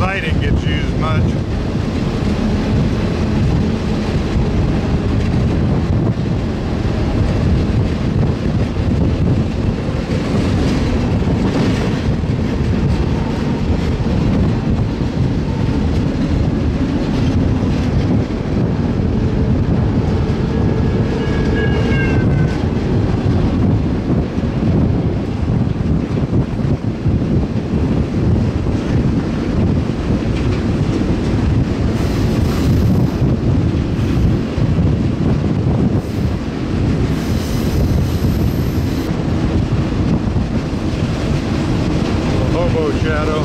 siding gets used much. Shadow.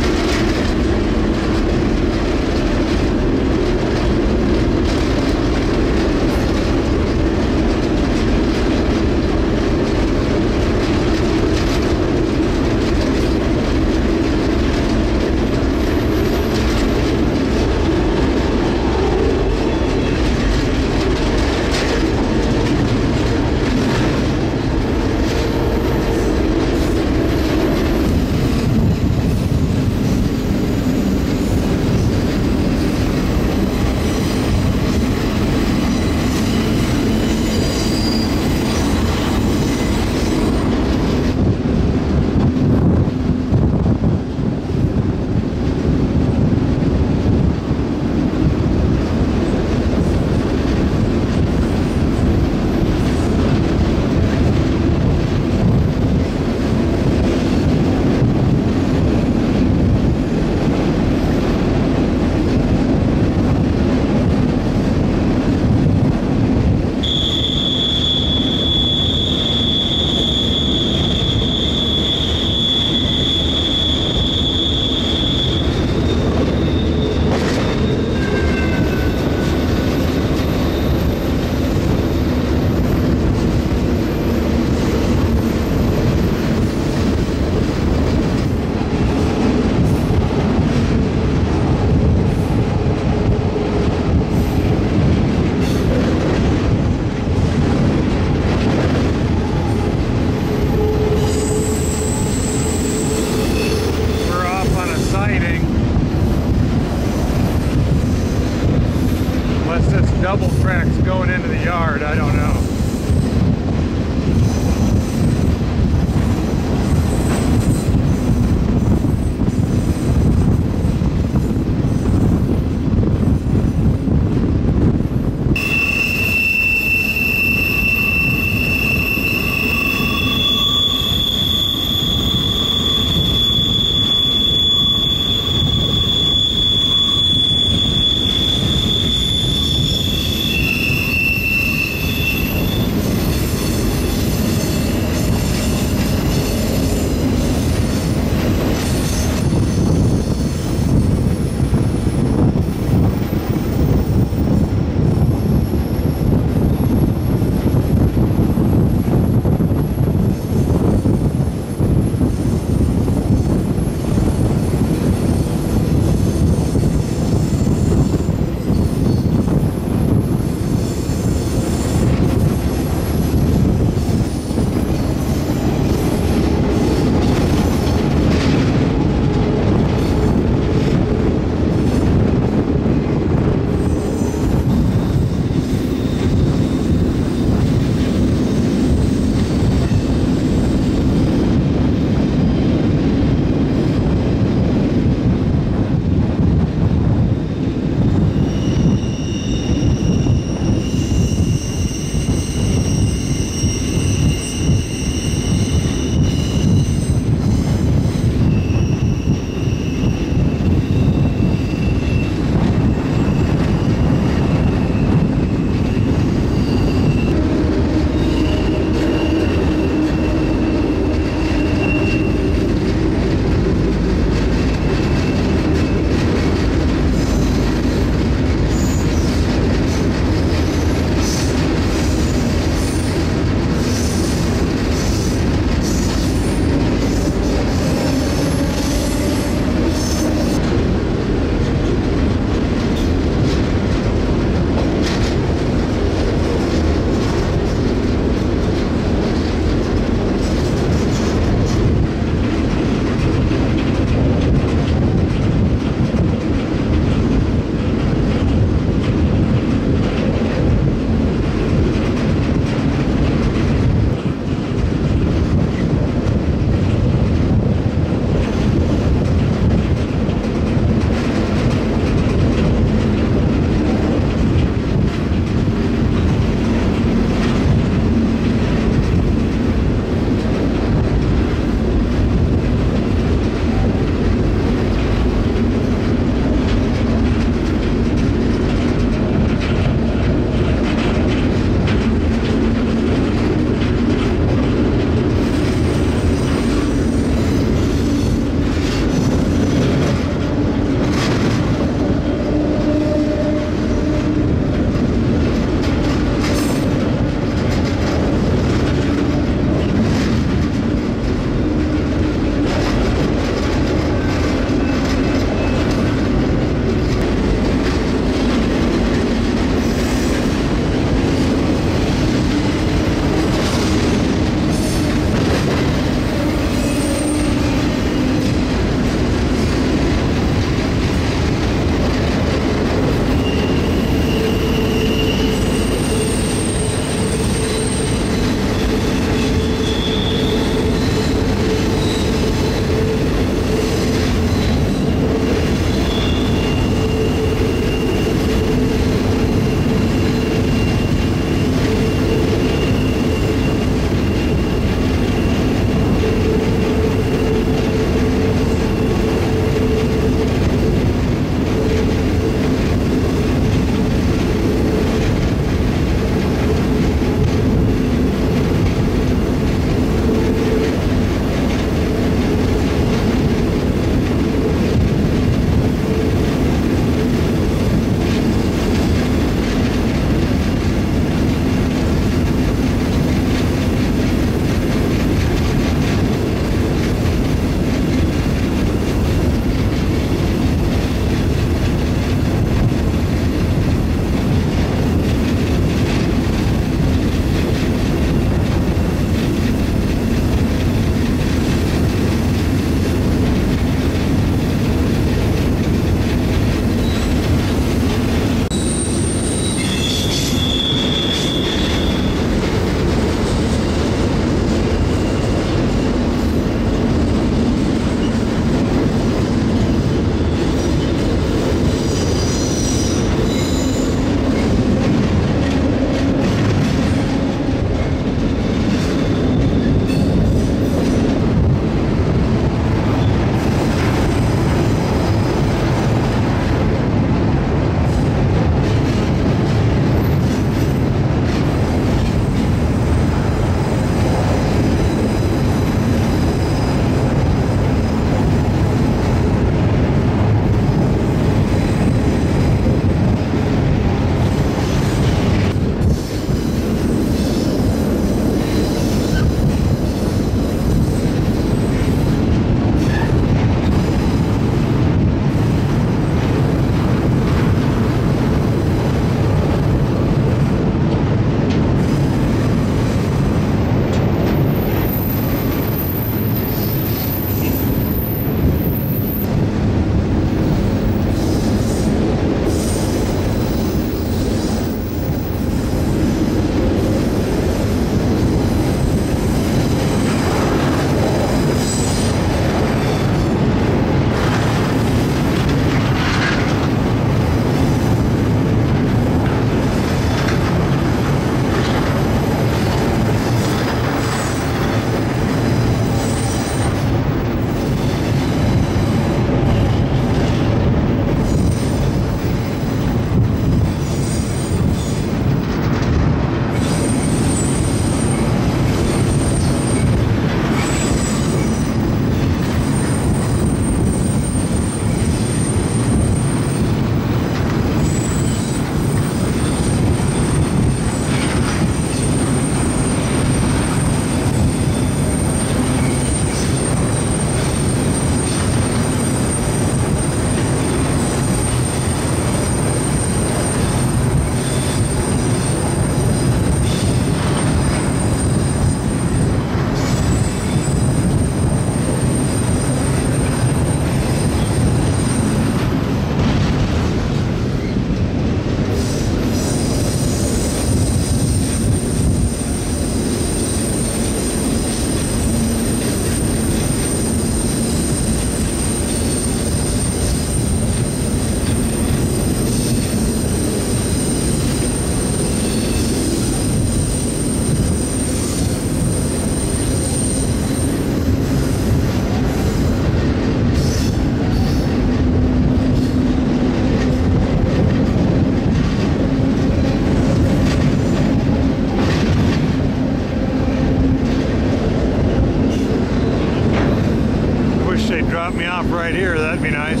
drop me off right here. That'd be nice.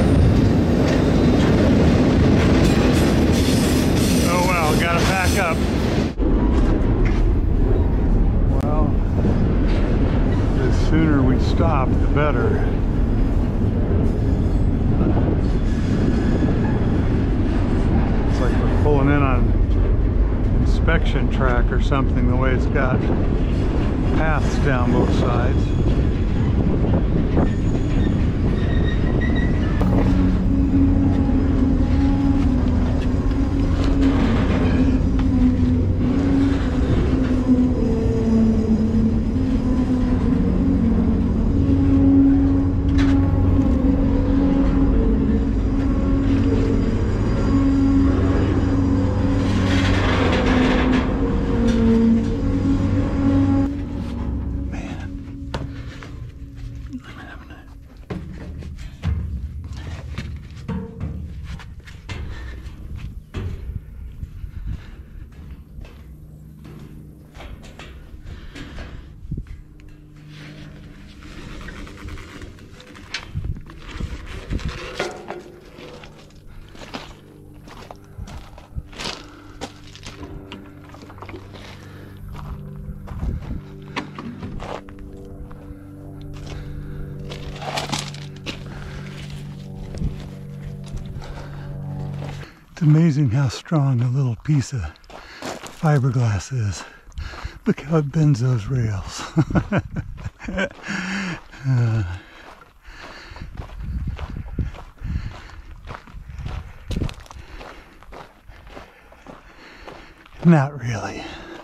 Oh well, gotta pack up. Well, the sooner we stop, the better. It's like we're pulling in on inspection track or something, the way it's got paths down both sides. It's amazing how strong a little piece of fiberglass is. Look how it bends those rails. Not really.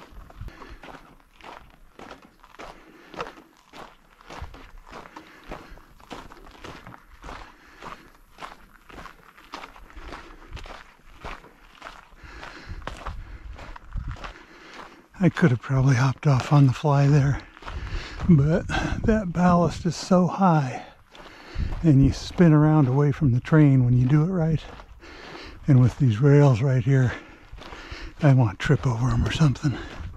I could have probably hopped off on the fly there, but that ballast is so high and you spin around away from the train when you do it right. And with these rails right here, I want to trip over them or something.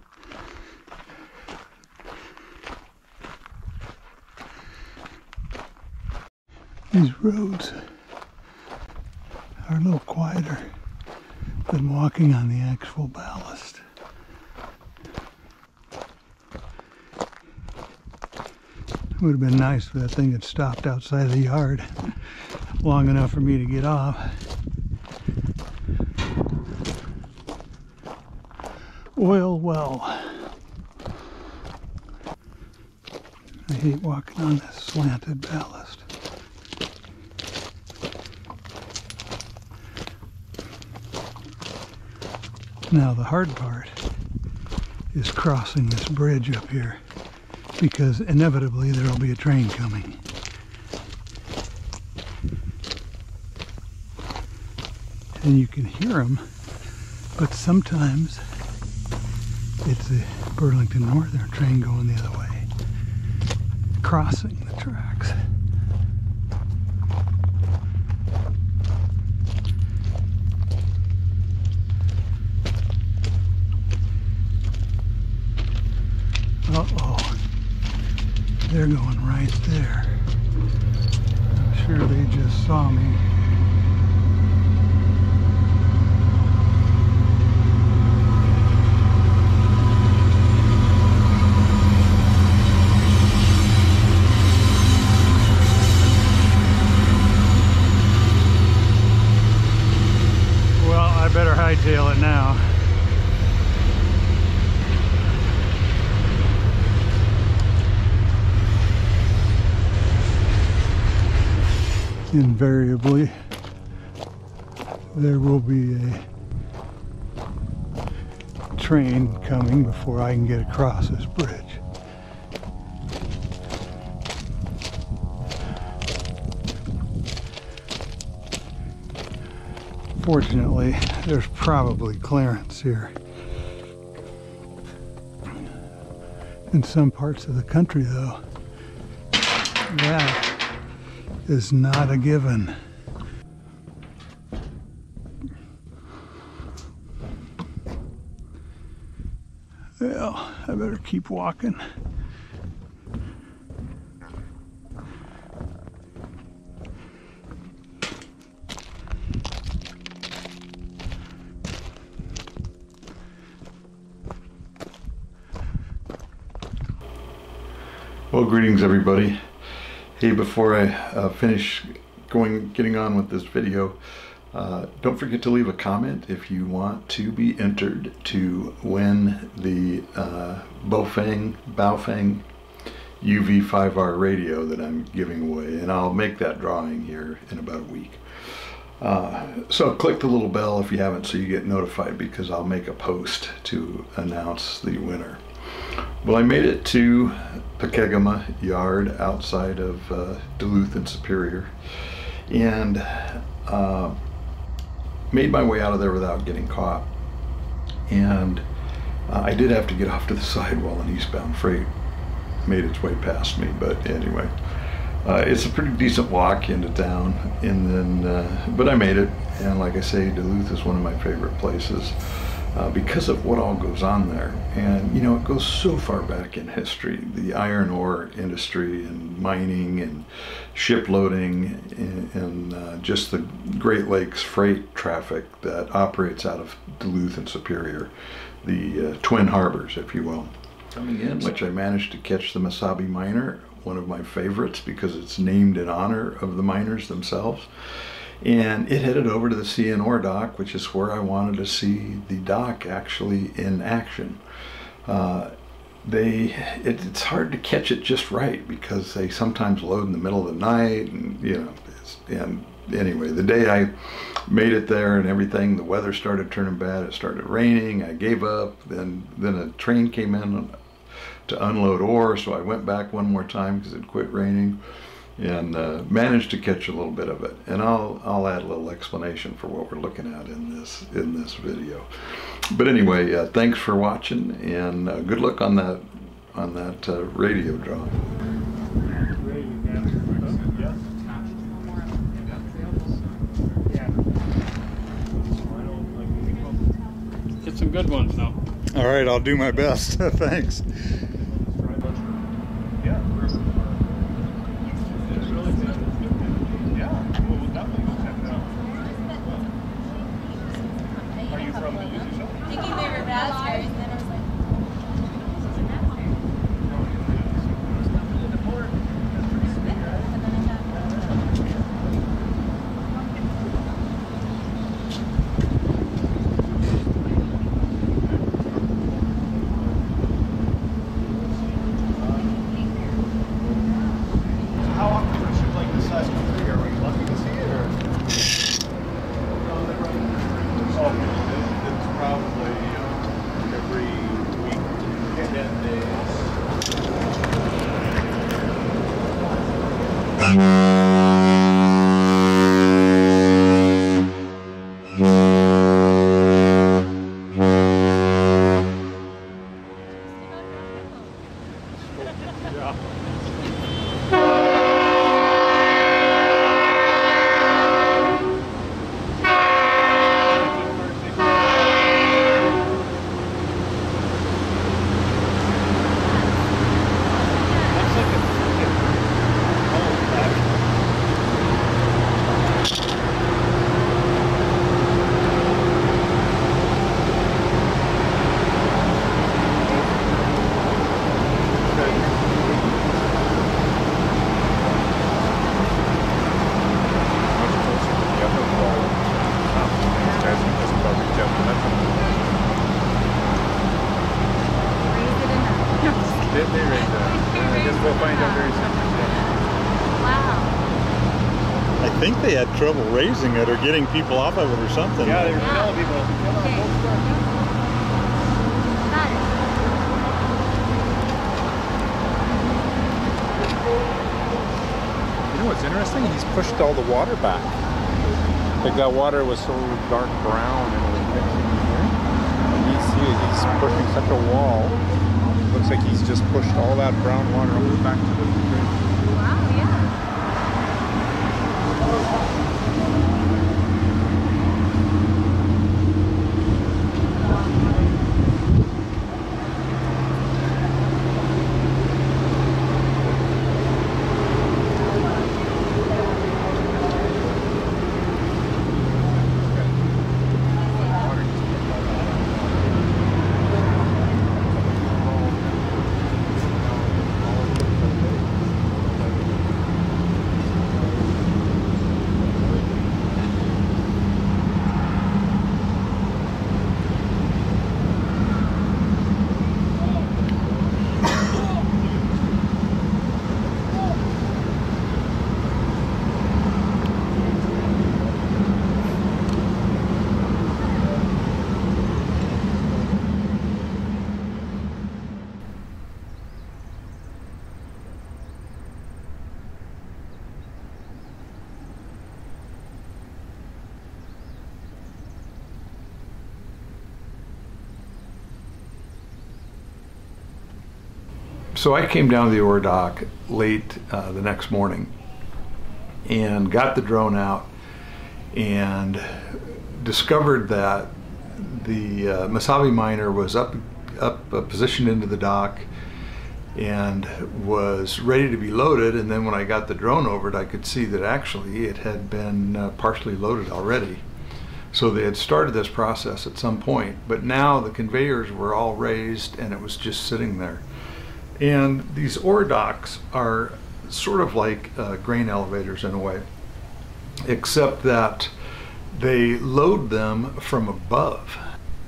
These roads are a little quieter than walking on the actual ballast. It would have been nice if that thing had stopped outside the yard long enough for me to get off. Oil well. I hate walking on this slanted ballast. Now the hard part is crossing this bridge up here, because inevitably there will be a train coming. And you can hear them, but sometimes it's a Burlington Northern train going the other way, crossing the tracks. Uh-oh. They're going right there. I'm sure they just saw me. Well, I better hightail it now. Invariably, there will be a train coming before I can get across this bridge. Fortunately, there's probably clearance here. In some parts of the country, though, that is not a given. Well, I better keep walking. Well, greetings everybody. Hey, before I finish getting on with this video, don't forget to leave a comment if you want to be entered to win the Baofeng UV5R radio that I'm giving away, and I'll make that drawing here in about a week. So click the little bell if you haven't, so you get notified, because I'll make a post to announce the winner. Well, I made it to Pokegema yard outside of Duluth and Superior, and made my way out of there without getting caught. And I did have to get off to the side while an eastbound freight made its way past me, but anyway, it's a pretty decent walk into town, and then but I made it. And like I say, Duluth is one of my favorite places because of what all goes on there. And you know, it goes so far back in history, the iron ore industry and mining and shiploading, and just the Great Lakes freight traffic that operates out of Duluth and Superior, the twin harbors, if you will. Coming in, which I managed to catch the Mesabi Miner, one of my favorites because it's named in honor of the miners themselves. And it headed over to the CN dock, which is where I wanted to see the dock actually in action. It's hard to catch it just right because they sometimes load in the middle of the night, and you know. And anyway, the day I made it there and everything, the weather started turning bad. It started raining. I gave up. Then a train came in to unload ore, so I went back one more time because it quit raining, and managed to catch a little bit of it. And I'll add a little explanation for what we're looking at in this video. But anyway, thanks for watching, and good luck on that radio drawing. Get some good ones though. All right, I'll do my best. Thanks. I think they had trouble raising it or getting people off of it or something. Yeah, they were telling people. You know what's interesting? He's pushed all the water back. Like that water was so dark brown and it was mixing in here. And he's pushing such a wall. Looks like he's just pushed all that brown water over back to the bridge. Wow, yeah. So I came down to the ore dock late the next morning and got the drone out and discovered that the Mesabi Miner was up positioned into the dock and was ready to be loaded. And then when I got the drone over it, I could see that actually it had been partially loaded already. So they had started this process at some point, but now the conveyors were all raised and it was just sitting there. And these ore docks are sort of like grain elevators in a way, except that they load them from above.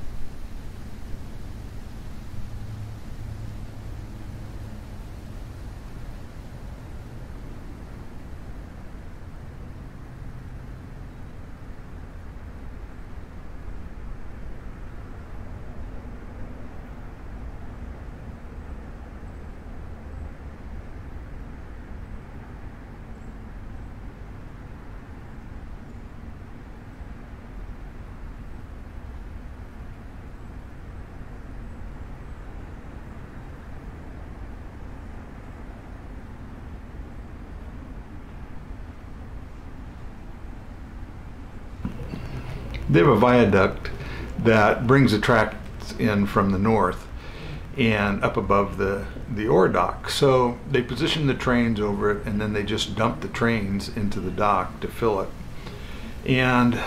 They have a viaduct that brings the tracks in from the north and up above the ore dock. So they position the trains over it and then they just dump the trains into the dock to fill it. And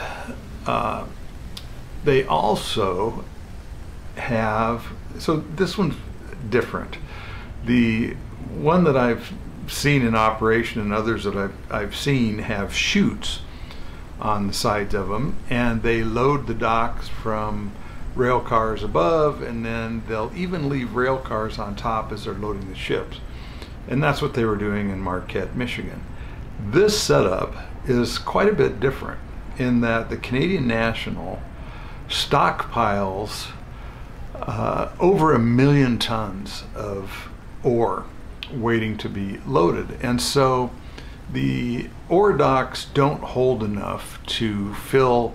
they also have, so this one's different. The one that I've seen in operation and others that I've seen have chutes on the sides of them, and they load the docks from rail cars above, and then they'll even leave rail cars on top as they're loading the ships. And that's what they were doing in Marquette, Michigan. This setup is quite a bit different in that the Canadian National stockpiles over 1 million tons of ore waiting to be loaded. And so the ore docks don't hold enough to fill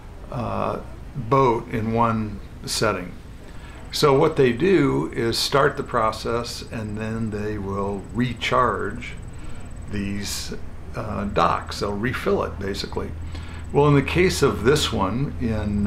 boat in one setting. So what they do is start the process and then they will recharge these docks. They'll refill it basically. Well, in the case of this one in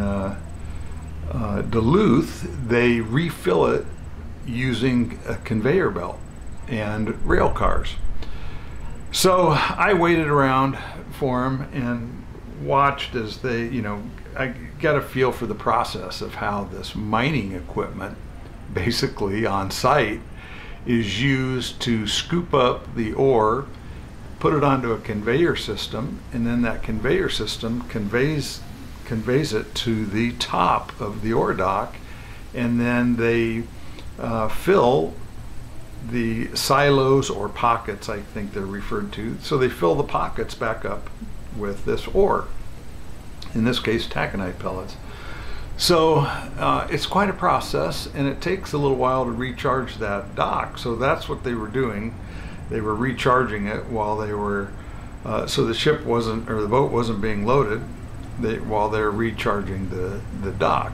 Duluth, they refill it using a conveyor belt and rail cars. So I waited around for them and watched as they, I got a feel for the process of how this mining equipment basically on site is used to scoop up the ore, put it onto a conveyor system, and then that conveyor system conveys it to the top of the ore dock, and then they fill the silos or pockets, I think they're referred to. So they fill the pockets back up with this ore, in this case taconite pellets. So it's quite a process, and it takes a little while to recharge that dock. So that's what they were doing. They were recharging it while they were, so the ship wasn't, or the boat wasn't being loaded, while they're recharging the dock.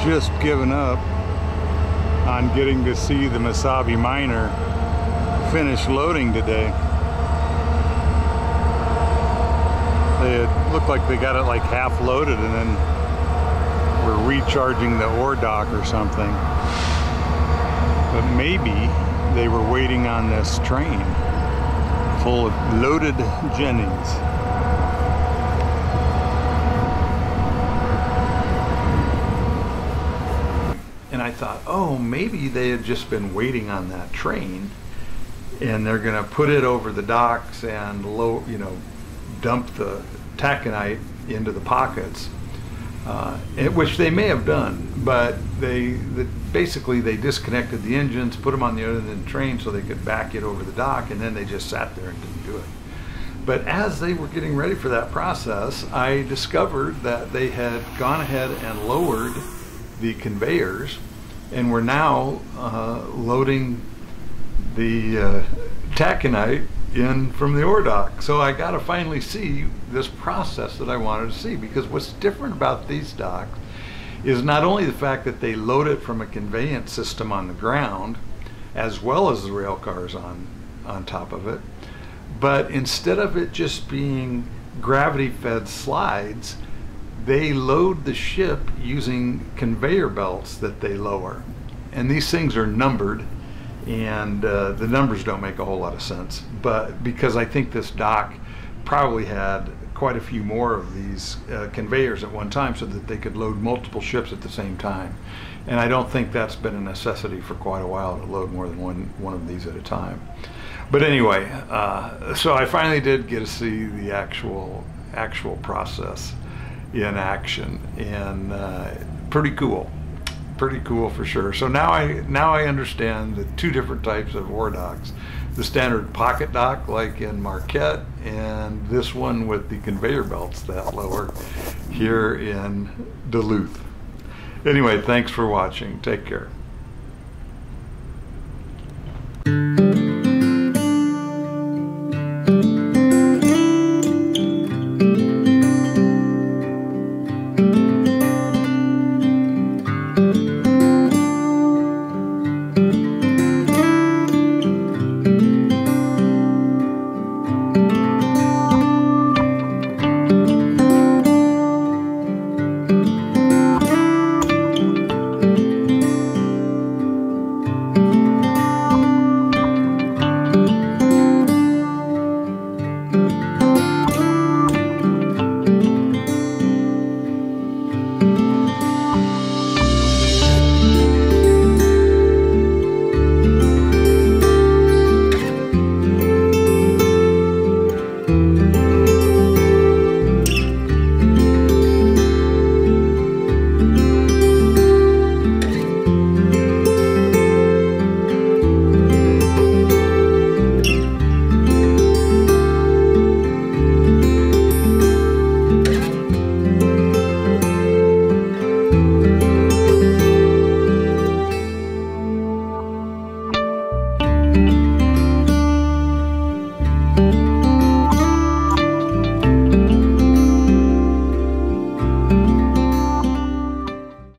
just given up on getting to see the Mesabi Miner finish loading today. It looked like they got it like half loaded and then were recharging the ore dock or something. But maybe they were waiting on this train full of loaded Jennings. And I thought, oh, maybe they had just been waiting on that train and they're gonna put it over the docks and dump the taconite into the pockets, which they may have done, but basically they disconnected the engines, put them on the other end of the train so they could back it over the dock, and then they just sat there and didn't do it. But as they were getting ready for that process, I discovered that they had gone ahead and lowered the conveyors and were now loading the taconite in from the ore dock. So I got to finally see this process that I wanted to see, because what's different about these docks is not only the fact that they load it from a conveyance system on the ground as well as the rail cars on top of it, but instead of it just being gravity fed slides, they load the ship using conveyor belts that they lower. And these things are numbered, and the numbers don't make a whole lot of sense, but because I think this dock probably had quite a few more of these conveyors at one time so that they could load multiple ships at the same time. And I don't think that's been a necessity for quite a while to load more than one of these at a time. But anyway, so I finally did get to see the actual process in action, and pretty cool for sure. So now I understand the two different types of ore docks: the standard pocket dock like in Marquette, and this one with the conveyor belts that lower here in Duluth. Anyway, thanks for watching. Take care.